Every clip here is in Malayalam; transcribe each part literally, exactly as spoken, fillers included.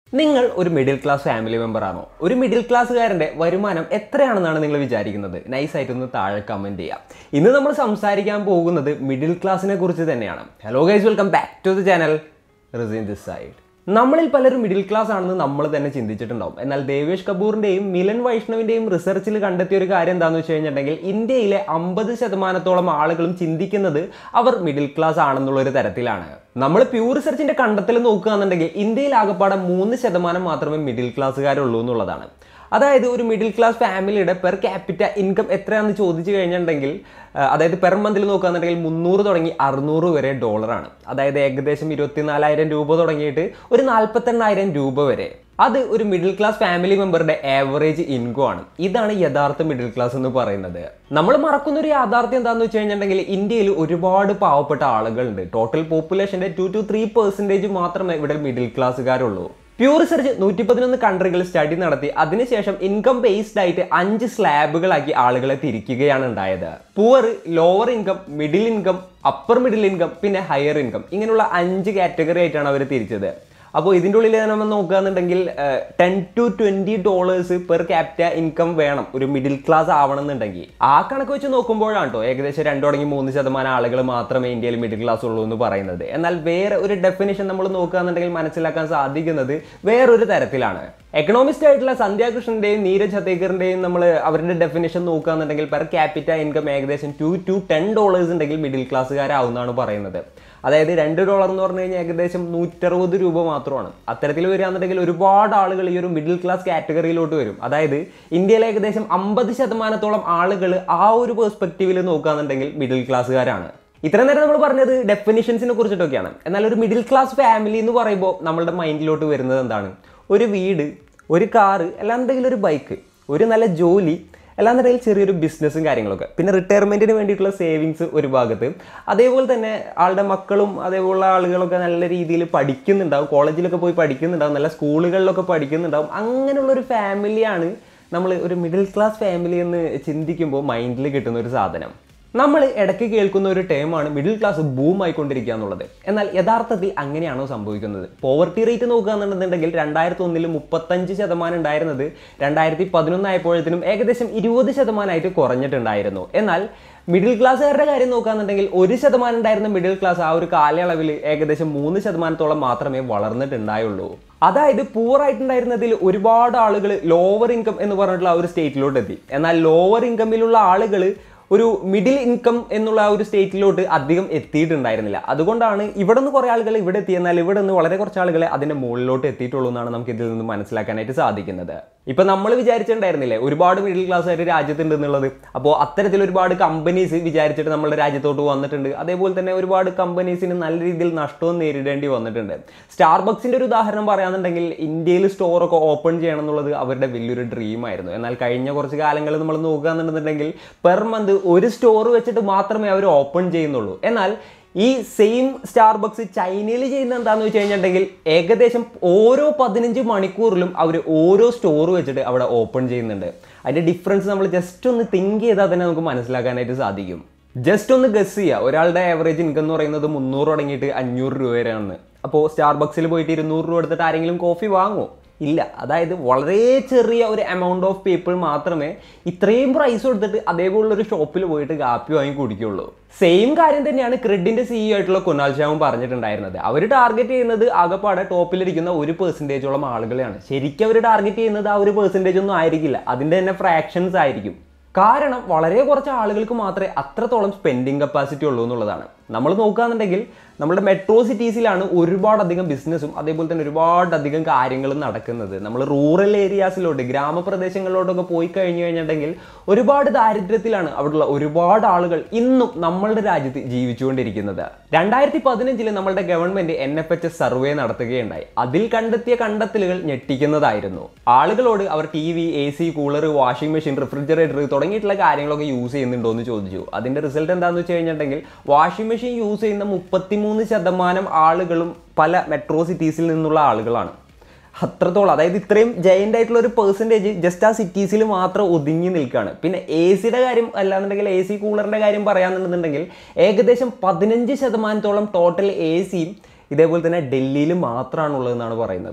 നിങ്ങൾ ഒരു മിഡിൽ ക്ലാസ് ഫാമിലി മെമ്പർ ആണോ? ഒരു മിഡിൽ ക്ലാസ്സുകാരൻ്റെ വരുമാനം എത്രയാണെന്നാണ് നിങ്ങൾ വിചാരിക്കുന്നത്? നൈസായിട്ടൊന്ന് താഴെ കമൻറ്റ് ചെയ്യാം. ഇന്ന് നമ്മൾ സംസാരിക്കാൻ പോകുന്നത് മിഡിൽ ക്ലാസ്സിനെ കുറിച്ച് തന്നെയാണ്. Hello guys, welcome back to the channel റിസിൻ ദിസ് സൈഡ്. നമ്മളിൽ പലരും മിഡിൽ ക്ലാസ് ആണെന്ന് നമ്മൾ തന്നെ ചിന്തിച്ചിട്ടുണ്ടാവും. എന്നാൽ ദേവേഷ് കപൂറിൻ്റെയും മിലൻ വൈഷ്ണവിൻ്റെയും റിസർച്ചിൽ കണ്ടെത്തിയ ഒരു കാര്യം എന്താണെന്ന് വെച്ച് കഴിഞ്ഞിട്ടുണ്ടെങ്കിൽ ഇന്ത്യയിലെ അമ്പത് ശതമാനത്തോളം ആളുകളും ചിന്തിക്കുന്നത് അവർ മിഡിൽ ക്ലാസ് ആണെന്നുള്ളൊരു തരത്തിലാണ്. നമ്മൾ പ്യൂർ റിസർച്ചിൻ്റെ കണ്ടെത്തൽ നോക്കുകയാണെന്നുണ്ടെങ്കിൽ ഇന്ത്യയിൽ ആകപ്പാടെ മൂന്ന് ശതമാനം മാത്രമേ മിഡിൽ ക്ലാസ്സുകാരുള്ളൂ എന്നുള്ളതാണ്. അതായത് ഒരു മിഡിൽ ക്ലാസ് ഫാമിലിയുടെ പെർ ക്യാപിറ്റ ഇൻകം എത്രയാണെന്ന് ചോദിച്ചു കഴിഞ്ഞിട്ടുണ്ടെങ്കിൽ അതായത് പെർ മന്തിൽ നോക്കുകയാണെന്നുണ്ടെങ്കിൽ മുന്നൂറ് തുടങ്ങി അറുന്നൂറ് വരെ ഡോളറാണ്. അതായത് ഏകദേശം ഇരുപത്തിനാലായിരം രൂപ തുടങ്ങിയിട്ട് ഒരു നാൽപ്പത്തെണ്ണായിരം രൂപ വരെ. അത് ഒരു മിഡിൽ ക്ലാസ് ഫാമിലി മെമ്പറുടെ ആവറേജ് ഇൻകം ആണ്. ഇതാണ് യഥാർത്ഥ മിഡിൽ ക്ലാസ് എന്ന് പറയുന്നത്. നമ്മൾ മറക്കുന്ന ഒരു യാഥാർത്ഥ്യം എന്താണെന്ന് വെച്ച് കഴിഞ്ഞിട്ടുണ്ടെങ്കിൽ ഇന്ത്യയിൽ ഒരുപാട് പാവപ്പെട്ട ആളുകളുണ്ട്. ടോട്ടൽ പോപ്പുലേഷൻ്റെ ടു ടു ത്രീ പെർസെൻറ്റേജ് മാത്രമേ ഇവിടെ മിഡിൽ ക്ലാസ്സുകാരുള്ളൂ. പ്യൂർ റിസർച്ച് നൂറ്റി പതിനൊന്ന് കൺട്രികൾ സ്റ്റഡി നടത്തി അതിനുശേഷം ഇൻകം ബേസ്ഡ് ആയിട്ട് അഞ്ച് സ്ലാബുകളാക്കി ആളുകളെ തിരിക്കുകയാണ് ഉണ്ടായത്. Poor, lower income, middle income, upper middle income, പിന്നെ ഹയർ ഇൻകം, ഇങ്ങനെയുള്ള അഞ്ച് കാറ്റഗറി ആയിട്ടാണ് അവർ തിരിച്ചത്. അപ്പോൾ ഇതിൻ്റെ ഉള്ളിൽ നമ്മൾ നോക്കുകയാണെന്നുണ്ടെങ്കിൽ ten to twenty dollars per capita income വേണം ഒരു മിഡിൽ ക്ലാസ് ആവണമെന്നുണ്ടെങ്കിൽ. ആ കണക്ക് വെച്ച് നോക്കുമ്പോഴാണ് കേട്ടോ ഏകദേശം രണ്ട് തുടങ്ങി മൂന്ന് ശതമാനം ആളുകൾ മാത്രമേ ഇന്ത്യയിൽ മിഡിൽ ക്ലാസ് ഉള്ളൂ എന്ന് പറയുന്നത്. എന്നാൽ വേറെ ഒരു ഡെഫിനേഷൻ നമ്മൾ നോക്കുകയാണെന്നുണ്ടെങ്കിൽ മനസ്സിലാക്കാൻ സാധിക്കുന്നത് വേറൊരു തരത്തിലാണ്. എക്കണോമിസ്റ്റ് ആയിട്ടുള്ള സന്ധ്യാകൃഷ്ണന്റെയും നീരജ് ഹത്തേക്കറിന്റെയും നമ്മൾ അവരുടെ ഡെഫിനേഷൻ നോക്കുകയാണെന്നുണ്ടെങ്കിൽ പെർ ക്യാപിറ്റ ഇൻകം ഏകദേശം ടു ടു ടെൻ ഡോളേഴ്സ് ഉണ്ടെങ്കിൽ മിഡിൽ ക്ലാസ്സുകാരാവുന്നതാണ് പറയുന്നത്. അതായത് രണ്ട് ഡോളർ എന്ന് പറഞ്ഞു കഴിഞ്ഞാൽ ഏകദേശം നൂറ്ററുപത് രൂപ മാത്രമാണ്. അത്തരത്തിൽ വരികയാണെന്നുണ്ടെങ്കിൽ ഒരുപാട് ആളുകൾ ഈ ഒരു മിഡിൽ ക്ലാസ് കാറ്റഗറിയിലോട്ട് വരും. അതായത് ഇന്ത്യയിലെ ഏകദേശം അമ്പത് ശതമാനത്തോളം ആളുകൾ ആ ഒരു പെർസ്പെക്റ്റീവിൽ നോക്കുകയാണെന്നുണ്ടെങ്കിൽ മിഡിൽ ക്ലാസ്സുകാരാണ്. ഇത്ര നേരം നമ്മൾ പറഞ്ഞത് ഡെഫിനിഷൻസിനെ കുറിച്ചിട്ടൊക്കെയാണ്. എന്നാൽ ഒരു മിഡിൽ ക്ലാസ് ഫാമിലി എന്ന് പറയുമ്പോൾ നമ്മളുടെ മൈൻഡിലോട്ട് വരുന്നത് എന്താണ്? ഒരു വീട്, ഒരു കാറ്, അല്ലാന്നുണ്ടെങ്കിൽ ഒരു ബൈക്ക്, ഒരു നല്ല ജോലി, അല്ലാന്നുണ്ടെങ്കിൽ ചെറിയൊരു ബിസിനസ്സും കാര്യങ്ങളൊക്കെ, പിന്നെ റിട്ടയർമെൻറ്റിന് വേണ്ടിയിട്ടുള്ള സേവിങ്സ് ഒരു ഭാഗത്ത്, അതേപോലെ തന്നെ ആളുടെ മക്കളും അതേപോലുള്ള ആളുകളൊക്കെ നല്ല രീതിയിൽ പഠിക്കുന്നുണ്ടാവും, കോളേജിലൊക്കെ പോയി പഠിക്കുന്നുണ്ടാവും, നല്ല സ്കൂളുകളിലൊക്കെ പഠിക്കുന്നുണ്ടാവും. അങ്ങനെയുള്ളൊരു ഫാമിലിയാണ് നമ്മൾ ഒരു മിഡിൽ ക്ലാസ് ഫാമിലി എന്ന് ചിന്തിക്കുമ്പോൾ മൈൻഡിൽ കിട്ടുന്ന ഒരു സാധനം. നമ്മൾ ഇടയ്ക്ക് കേൾക്കുന്ന ഒരു ടേമാണ് മിഡിൽ ക്ലാസ് ബൂം ആയിക്കൊണ്ടിരിക്കുക എന്നുള്ളത്. എന്നാൽ യഥാർത്ഥത്തിൽ അങ്ങനെയാണോ സംഭവിക്കുന്നത്? പോവർട്ടി റേറ്റ് നോക്കുകയാണെന്നുണ്ടെങ്കിൽ രണ്ടായിരത്തി ഒന്നിൽ മുപ്പത്തഞ്ച് ശതമാനം ഉണ്ടായിരുന്നത് രണ്ടായിരത്തി പതിനൊന്നായപ്പോഴത്തേനും ഏകദേശം ഇരുപത് ശതമാനമായിട്ട് കുറഞ്ഞിട്ടുണ്ടായിരുന്നു. എന്നാൽ മിഡിൽ ക്ലാസ്സുകാരുടെ കാര്യം നോക്കുകയാണെന്നുണ്ടെങ്കിൽ ഒരു ശതമാനം ഉണ്ടായിരുന്ന മിഡിൽ ക്ലാസ് ആ ഒരു കാലയളവിൽ ഏകദേശം മൂന്ന് ശതമാനത്തോളം മാത്രമേ വളർന്നിട്ടുണ്ടായുള്ളൂ. അതായത് പൂവർ ആയിട്ടുണ്ടായിരുന്നതിൽ ഒരുപാട് ആളുകൾ ലോവർ ഇൻകം എന്ന് പറഞ്ഞിട്ടുള്ള ആ ഒരു സ്റ്റേറ്റിലോട്ട് എത്തി. എന്നാൽ ലോവർ ഇൻകമിലുള്ള ആളുകൾ ഒരു മിഡിൽ ഇൻകം എന്നുള്ള ആ ഒരു സ്റ്റേറ്റിലോട്ട് അധികം എത്തിയിട്ടുണ്ടായിരുന്നില്ല. അതുകൊണ്ടാണ് ഇവിടെ നിന്ന് കുറേ ആളുകൾ ഇവിടെ എത്തി, എന്നാൽ ഇവിടെ നിന്ന് വളരെ കുറച്ച് ആളുകളെ അതിൻ്റെ മുകളിലോട്ട് എത്തിയിട്ടുള്ളൂ എന്നാണ് നമുക്ക് ഇതിൽ നിന്ന് മനസ്സിലാക്കാനായിട്ട് സാധിക്കുന്നത്. ഇപ്പം നമ്മൾ വിചാരിച്ചിട്ടുണ്ടായിരുന്നില്ലേ ഒരുപാട് മിഡിൽ ക്ലാസ്സുകാർ രാജ്യത്തുണ്ട് എന്നുള്ളത്. അപ്പോൾ അത്തരത്തിൽ ഒരുപാട് കമ്പനീസ് വിചാരിച്ചിട്ട് നമ്മുടെ രാജ്യത്തോട്ട് വന്നിട്ടുണ്ട്. അതേപോലെ തന്നെ ഒരുപാട് കമ്പനീസിന് നല്ല രീതിയിൽ നഷ്ടവും നേരിടേണ്ടി വന്നിട്ടുണ്ട്. സ്റ്റാർബക്സിൻ്റെ ഒരു ഉദാഹരണം പറയുകയാണെന്നുണ്ടെങ്കിൽ ഇന്ത്യയിൽ സ്റ്റോറൊക്കെ ഓപ്പൺ ചെയ്യണം എന്നുള്ളത് അവരുടെ വലിയൊരു ഡ്രീം ആയിരുന്നു. എന്നാൽ കഴിഞ്ഞ കുറച്ച് കാലങ്ങൾ നമ്മൾ നോക്കുകയാണെന്നുണ്ടെങ്കിൽ പെർ മന്ത് ഒരു സ്റ്റോർ വെച്ചിട്ട് മാത്രമേ അവർ ഓപ്പൺ ചെയ്യുന്നുള്ളൂ. എന്നാൽ ഈ സെയിം സ്റ്റാർബക്സ് ചൈനയിൽ ചെയ്യുന്ന എന്താണെന്ന് വെച്ച് കഴിഞ്ഞിട്ടുണ്ടെങ്കിൽ ഏകദേശം ഓരോ പതിനഞ്ച് മണിക്കൂറിലും അവർ ഓരോ സ്റ്റോർ വെച്ചിട്ട് അവിടെ ഓപ്പൺ ചെയ്യുന്നുണ്ട്. അതിൻ്റെ ഡിഫറൻസ് നമ്മൾ ജസ്റ്റ് ഒന്ന് തിങ്ക് ചെയ്താൽ തന്നെ നമുക്ക് മനസ്സിലാക്കാനായിട്ട് സാധിക്കും. ജസ്റ്റ് ഒന്ന് ഗസ് ചെയ്യുക, ഒരാളുടെ ആവറേജ് ഇൻകം എന്ന് പറയുന്നത് മുന്നൂറ് തുടങ്ങിയിട്ട് അഞ്ഞൂറ് രൂപ വരെയാണ്. അപ്പോൾ സ്റ്റാർബക്സിൽ പോയിട്ട് ഇരുന്നൂറ് രൂപ എടുത്തിട്ട് ആരെങ്കിലും കോഫി വാങ്ങുമോ? ഇല്ല. അതായത് വളരെ ചെറിയ ഒരു എമൗണ്ട് ഓഫ് പീപ്പിൾ മാത്രമേ ഇത്രയും പ്രൈസ് കൊടുത്തിട്ട് അതേപോലുള്ളൊരു ഷോപ്പിൽ പോയിട്ട് കാപ്പി വാങ്ങി കുടിക്കുള്ളൂ. സെയിം കാര്യം തന്നെയാണ് ക്രെഡിൻ്റെ സിഇഒ ആയിട്ടുള്ള കുനാൽ ഷാവും പറഞ്ഞിട്ടുണ്ടായിരുന്നത്. അവർ ടാർഗറ്റ് ചെയ്യുന്നത് ആകെപ്പാടെ ടോപ്പിലിരിക്കുന്ന ഒരു പെർസെൻറ്റേജോളം ആളുകളെയാണ്. ശരിക്കും അവർ ടാർഗറ്റ് ചെയ്യുന്നത് ആ ഒരു പെർസെൻറ്റേജ് ഒന്നും ആയിരിക്കില്ല, അതിൻ്റെ തന്നെ ഫ്രാക്ഷൻസ് ആയിരിക്കും. കാരണം വളരെ കുറച്ച് ആളുകൾക്ക് മാത്രമേ അത്രത്തോളം സ്പെൻഡിങ് കപ്പാസിറ്റി ഉള്ളൂ എന്നുള്ളതാണ്. നമ്മൾ നോക്കുകയാണെന്നുണ്ടെങ്കിൽ നമ്മുടെ മെട്രോ സിറ്റീസിലാണ് ഒരുപാടധികം ബിസിനസ്സും അതേപോലെ തന്നെ ഒരുപാടധികം കാര്യങ്ങളും നടക്കുന്നത്. നമ്മൾ റൂറൽ ഏരിയാസിലോട്ട് ഗ്രാമപ്രദേശങ്ങളിലോട്ടൊക്കെ പോയി കഴിഞ്ഞു കഴിഞ്ഞിട്ടുണ്ടെങ്കിൽ ഒരുപാട് ദാരിദ്ര്യത്തിലാണ് അവിടെയുള്ള ഒരുപാട് ആളുകൾ ഇന്നും നമ്മളുടെ രാജ്യത്ത് ജീവിച്ചുകൊണ്ടിരിക്കുന്നത്. രണ്ടായിരത്തി പതിനഞ്ചില് നമ്മളുടെ government N F H S survey നടത്തുകയുണ്ടായി. അതിൽ കണ്ടെത്തിയ കണ്ടെത്തലുകൾ ഞെട്ടിക്കുന്നതായിരുന്നു. ആളുകളോട് അവർ T V, A C, cooler, washing machine, refrigerator തുടങ്ങിയിട്ടുള്ള കാര്യങ്ങളൊക്കെ യൂസ് ചെയ്യുന്നുണ്ടോ എന്ന് ചോദിച്ചു. അതിന്റെ റിസൾട്ട് എന്താണെന്ന് വെച്ച് കഴിഞ്ഞിട്ടുണ്ടെങ്കിൽ വാഷിംഗ് മെഷീൻ യൂസ് ചെയ്യുന്ന മുപ്പത്തിമൂന്ന് ശതമാനം ആളുകളും പല മെട്രോ സിറ്റീസിൽ നിന്നുള്ള ആളുകളാണ്. അത്രത്തോളം, അതായത് ഇത്രയും ജയൻ്റ് ആയിട്ടുള്ള ഒരു പെർസെൻറ്റേജ് ജസ്റ്റ് ആ സിറ്റീസിൽ മാത്രം ഒതുങ്ങി നിൽക്കുകയാണ്. പിന്നെ എ സിയുടെ കാര്യം അല്ലാന്നുണ്ടെങ്കിൽ എ സി കൂളറിൻ്റെ കാര്യം പറയാന്നുണ്ടെന്നുണ്ടെങ്കിൽ ഏകദേശം പതിനഞ്ച് ശതമാനത്തോളം ടോട്ടൽ എ സിയും ഇതേപോലെ തന്നെ ഡൽഹിയിൽ മാത്രമാണുള്ളതെന്നാണ് പറയുന്നത്.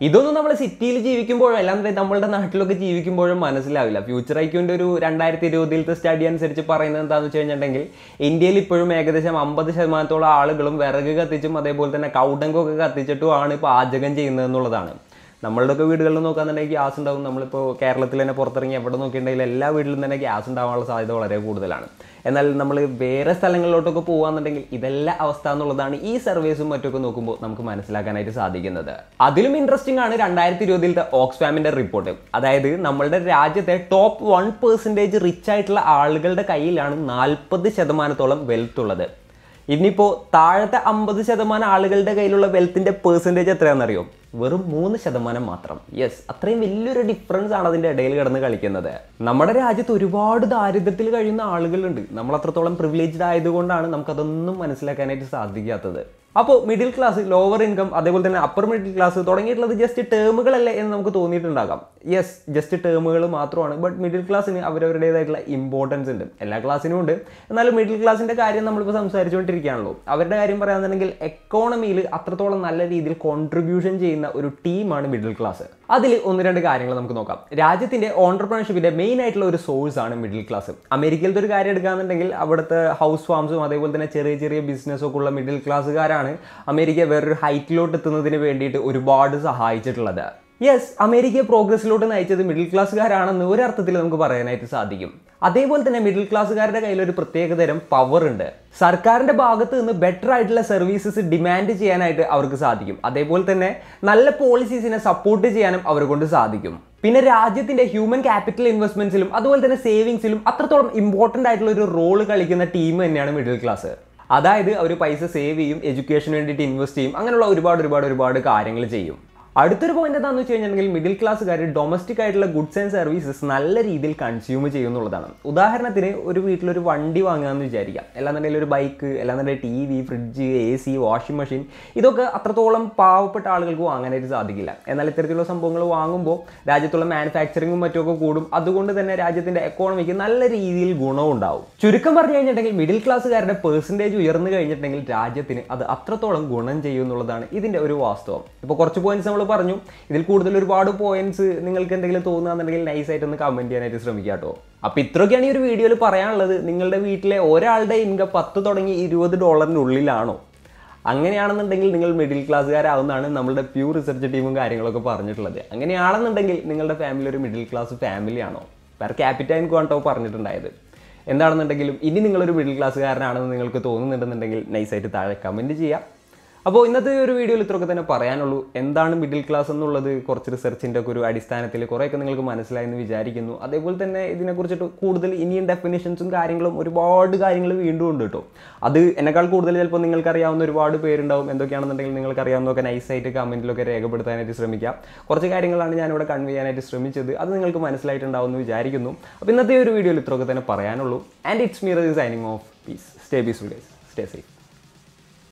ഇതൊന്നും നമ്മൾ സിറ്റിയിൽ ജീവിക്കുമ്പോഴും അല്ലാതെ നമ്മളുടെ നാട്ടിലൊക്കെ ജീവിക്കുമ്പോഴും മനസ്സിലാവില്ല. ഫ്യൂച്ചർ ഐക്യൂൻ്റെ ഒരു രണ്ടായിരത്തി ഇരുപതിലത്തെ സ്റ്റഡി അനുസരിച്ച് പറയുന്നത് എന്താണെന്ന് വെച്ച് കഴിഞ്ഞിട്ടുണ്ടെങ്കിൽ ഇന്ത്യയിൽ ഇപ്പോഴും ഏകദേശം അമ്പത് ശതമാനത്തോളം ആളുകളും വിറക് കത്തിച്ചും അതേപോലെ തന്നെ കൗടങ്കൊക്കെ കത്തിച്ചിട്ടുമാണ് പാചകം ചെയ്യുന്നത് എന്നുള്ളതാണ്. നമ്മളുടെയൊക്കെ വീടുകളിൽ നോക്കുകയാണെന്നുണ്ടെങ്കിൽ ഗ്യാസ് ഉണ്ടാവും. നമ്മളിപ്പോൾ കേരളത്തിൽ തന്നെ പുറത്തിറങ്ങി എവിടെ നോക്കിയിട്ടുണ്ടെങ്കിൽ എല്ലാ വീട്ടിലും തന്നെ ഗ്യാസ് ഉണ്ടാവാനുള്ള സാധ്യത വളരെ കൂടുതലാണ്. എന്നാൽ നമ്മൾ വേറെ സ്ഥലങ്ങളിലോട്ടൊക്കെ പോകുകയാണെന്നുണ്ടെങ്കിൽ ഇതെല്ലാം അവസ്ഥ എന്നുള്ളതാണ് ഈ സർവേസും മറ്റൊക്കെ നോക്കുമ്പോൾ നമുക്ക് മനസ്സിലാക്കാനായിട്ട് സാധിക്കുന്നത്. അതിലും ഇൻട്രസ്റ്റിംഗ് ആണ് രണ്ടായിരത്തി ഇരുപതിലത്തെ ഓക്സ്ഫാമിൻ്റെ റിപ്പോർട്ട്. അതായത് നമ്മളുടെ രാജ്യത്തെ ടോപ്പ് വൺ പെർസെൻറ്റേജ് റിച്ച് ആയിട്ടുള്ള ആളുകളുടെ കയ്യിലാണ് നാൽപ്പത് ശതമാനത്തോളം വെൽത്ത് ഉള്ളത്. ഇനിയിപ്പോൾ താഴത്തെ അമ്പത് ശതമാനം ആളുകളുടെ കയ്യിലുള്ള വെൽത്തിൻ്റെ പെർസെൻറ്റേജ് എത്രയാണെന്നറിയോ? വെറും മൂന്ന് ശതമാനം മാത്രം. യെസ്, അത്രയും വലിയൊരു ഡിഫറൻസ് ആണ് അതിൻ്റെ ഇടയിൽ കിടന്ന് കളിക്കുന്നത്. നമ്മുടെ രാജ്യത്ത് ഒരുപാട് ദാരിദ്ര്യത്തിൽ കഴിയുന്ന ആളുകളുണ്ട്. നമ്മൾ അത്രത്തോളം പ്രിവിലേജ്ഡ് ആയതുകൊണ്ടാണ് നമുക്കതൊന്നും മനസ്സിലാക്കാനായിട്ട് സാധിക്കാത്തത്. അപ്പോൾ മിഡിൽ ക്ലാസ്, ലോവർ ഇൻകം, അതേപോലെ തന്നെ അപ്പർ മിഡിൽ ക്ലാസ് തുടങ്ങിയിട്ടുള്ളത് ജസ്റ്റ് ടേമുകളല്ലേ എന്ന് നമുക്ക് തോന്നിയിട്ടുണ്ടാകാം. യെസ്, ജസ്റ്റ് ടേമുകൾ മാത്രമാണ്. ബട്ട് മിഡിൽ ക്ലാസ്സിന് അവരവരുടേതായിട്ടുള്ള ഇമ്പോർട്ടൻസ് ഉണ്ട്. എല്ലാ ക്ലാസ്സിനും ഉണ്ട്. എന്നാലും മിഡിൽ ക്ലാസ്സിൻ്റെ കാര്യം നമ്മളിപ്പോൾ സംസാരിച്ചുകൊണ്ടിരിക്കുകയാണല്ലോ. അവരുടെ കാര്യം പറയുകയാണെന്നുണ്ടെങ്കിൽ എക്കോണമിയിൽ അത്രത്തോളം നല്ല രീതിയിൽ കോൺട്രിബ്യൂഷൻ ചെയ്യുന്ന ഒരു ടീമാണ് മിഡിൽ ക്ലാസ്. അതിൽ ഒന്ന് രണ്ട് കാര്യങ്ങൾ നമുക്ക് നോക്കാം. രാജ്യത്തിൻ്റെ ഓൺടർപ്രണർഷിപ്പിൻ്റെ മെയിൻ ആയിട്ടുള്ള ഒരു സോഴ്സ് ആണ് മിഡിൽ ക്ലാസ്. അമേരിക്കയിലത്തെ ഒരു കാര്യം എടുക്കുകയാണെന്നുണ്ടെങ്കിൽ അവിടുത്തെ ഹൗസ് ഫാംസും അതേപോലെ തന്നെ ചെറിയ ചെറിയ ബിസിനസ്സൊക്കെ ഉള്ള മിഡിൽ ക്ലാസ്സുകാരാണ് അമേരിക്ക വേറൊരു ഹൈറ്റിലോട്ട് എത്തുന്നതിന് വേണ്ടിയിട്ട് ഒരുപാട് സഹായിച്ചിട്ടുള്ളത്. യെസ്, അമേരിക്കയെ പ്രോഗ്രസ്സിലോട്ട് നയിച്ചത് മിഡിൽ ക്ലാസ്സുകാരാണെന്ന് ഒരർത്ഥത്തിൽ നമുക്ക് പറയാനായിട്ട് സാധിക്കും. അതേപോലെ തന്നെ മിഡിൽ ക്ലാസ്സുകാരുടെ കയ്യിൽ ഒരു പ്രത്യേകതരം പവർ ഉണ്ട്. സർക്കാരിൻ്റെ ഭാഗത്ത് നിന്ന് ബെറ്റർ ആയിട്ടുള്ള സർവീസസ് ഡിമാൻഡ് ചെയ്യാനായിട്ട് അവർക്ക് സാധിക്കും. അതേപോലെ തന്നെ നല്ല പോളിസീസിനെ സപ്പോർട്ട് ചെയ്യാനും അവരെ കൊണ്ട് സാധിക്കും. പിന്നെ രാജ്യത്തിൻ്റെ ഹ്യൂമൻ ക്യാപിറ്റൽ ഇൻവെസ്റ്റ്മെന്റ്സിലും അതുപോലെ തന്നെ സേവിങ്സിലും അത്രത്തോളം ഇമ്പോർട്ടൻ്റ് ആയിട്ടുള്ള ഒരു റോള് കളിക്കുന്ന ടീം തന്നെയാണ് മിഡിൽ ക്ലാസ്. അതായത് അവർ പൈസ സേവ് ചെയ്യും, എഡ്യൂക്കേഷന് വേണ്ടിയിട്ട് ഇൻവെസ്റ്റ് ചെയ്യും, അങ്ങനെയുള്ള ഒരുപാട് ഒരുപാട് ഒരുപാട് കാര്യങ്ങൾ ചെയ്യും. അടുത്തൊരു പോയിന്റ് എന്താണെന്ന് വെച്ച് കഴിഞ്ഞിട്ടുണ്ടെങ്കിൽ മിഡിൽ ക്ലാസ്സുകാർ ഡൊമസ്റ്റിക് ആയിട്ടുള്ള ഗുഡ്സ് ആൻഡ് സർവീസസ് നല്ല രീതിയിൽ കൺസ്യൂം ചെയ്യുന്നുള്ളതാണ്. ഉദാഹരണത്തിന് ഒരു വീട്ടിലൊരു വണ്ടി വാങ്ങുകയെന്ന് വിചാരിക്കാം. അല്ലാന്നുണ്ടെങ്കിൽ ഒരു ബൈക്ക്, അല്ലാന്നുണ്ടെങ്കിൽ T V, fridge, A C, washing machine, ഇതൊക്കെ അത്രത്തോളം പാവപ്പെട്ട ആളുകൾക്ക് വാങ്ങാനായിട്ട് സാധിക്കില്ല. എന്നാൽ ഇത്തരത്തിലുള്ള സംഭവങ്ങൾ വാങ്ങുമ്പോൾ രാജ്യത്തുള്ള മാനുഫാക്ചറിങ്ങും മറ്റുമൊക്കെ കൂടും. അതുകൊണ്ട് തന്നെ രാജ്യത്തിൻ്റെ എക്കോണമിക്ക് നല്ല രീതിയിൽ ഗുണവും ഉണ്ടാവും. ചുരുക്കം പറഞ്ഞു കഴിഞ്ഞിട്ടുണ്ടെങ്കിൽ മിഡിൽ ക്ലാസ്സുകാരുടെ പെർസെൻറ്റേജ് ഉയർന്നു കഴിഞ്ഞിട്ടുണ്ടെങ്കിൽ രാജ്യത്തിന് അത് അത്രത്തോളം ഗുണം ചെയ്യും എന്നുള്ളതാണ് ഇതിൻ്റെ ഒരു വാസ്തവം. ഇപ്പോൾ കുറച്ച് പോയിന്റ്സ് നമ്മൾ പറഞ്ഞു. ഇതിൽ കൂടുതൽ ഒരുപാട് പോയിന്റ്സ് നിങ്ങൾക്ക് എന്തെങ്കിലും തോന്നുകയാണെന്നുണ്ടെങ്കിൽ നൈസായിട്ട് ഒന്ന് കമൻറ്റ് ചെയ്യാനായിട്ട് ശ്രമിക്കാം കേട്ടോ. അപ്പോൾ ഇത്രയൊക്കെയാണ് ഈ ഒരു വീഡിയോയിൽ പറയാനുള്ളത്. നിങ്ങളുടെ വീട്ടിലെ ഒരാളുടെ ഇൻകം പത്ത് തുടങ്ങി ഇരുപത് ഡോളറിൻ്റെ ഉള്ളിലാണോ? അങ്ങനെയാണെന്നുണ്ടെങ്കിൽ നിങ്ങൾ മിഡിൽ ക്ലാസ്സുകാരാവുന്നതാണ് നമ്മളുടെ പ്യൂർ റിസർച്ച് ടീമും കാര്യങ്ങളൊക്കെ പറഞ്ഞിട്ടുള്ളത്. അങ്ങനെയാണെന്നുണ്ടെങ്കിൽ നിങ്ങളുടെ ഫാമിലി ഒരു മിഡിൽ ക്ലാസ് ഫാമിലിയാണോ? പെർ ക്യാപിറ്റ ഇൻകം ആട്ടോ പറഞ്ഞിട്ടുണ്ടായത്. എന്താണെന്നുണ്ടെങ്കിലും ഇനി നിങ്ങളൊരു മിഡിൽ ക്ലാസ്സുകാരനാണെന്ന് നിങ്ങൾക്ക് തോന്നുന്നുണ്ടെന്നുണ്ടെങ്കിൽ നൈസായിട്ട് താഴെ കമൻറ്റ് ചെയ്യാം. അപ്പോൾ ഇന്നത്തെ ഒരു വീഡിയോയിൽ ഇത്രയൊക്കെ തന്നെ പറയാനുള്ളൂ. എന്താണ് മിഡിൽ ക്ലാസ് എന്നുള്ളത് കുറച്ച് റിസർച്ചിൻ്റെ ഒക്കെ ഒരു അടിസ്ഥാനത്തിൽ കുറേയൊക്കെ നിങ്ങൾക്ക് മനസ്സിലായെന്ന് വിചാരിക്കുന്നു. അതേപോലെ തന്നെ ഇതിനെക്കുറിച്ചിട്ട് കൂടുതൽ ഇനിയും ഡെഫിനിഷൻസും കാര്യങ്ങളും ഒരുപാട് കാര്യങ്ങൾ വീണ്ടും ഉണ്ട് കേട്ടോ. അത് എന്നെക്കാൾ കൂടുതൽ ചിലപ്പോൾ നിങ്ങൾക്കറിയാവുന്ന ഒരുപാട് പേരുണ്ടാവും. എന്തൊക്കെയാണെന്നുണ്ടെങ്കിൽ നിങ്ങൾക്കറിയാവുന്നതൊക്കെ നൈസായിട്ട് കമൻറ്റിലൊക്കെ രേഖപ്പെടുത്താനായിട്ട് ശ്രമിക്കാം. കുറച്ച് കാര്യങ്ങളാണ് ഞാനിവിടെ കൺവേ ചെയ്യാനായിട്ട് ശ്രമിച്ചത്. അത് നിങ്ങൾക്ക് മനസ്സിലായിട്ടുണ്ടാവുമെന്ന് വിചാരിക്കുന്നു. അപ്പോൾ ഇന്നത്തെ ഒരു വീഡിയോയിൽ ഇത്രയൊക്കെ തന്നെ പറയാനുള്ളൂ. And it's me signing off. Peace. Stay peaceful guys. Stay safe.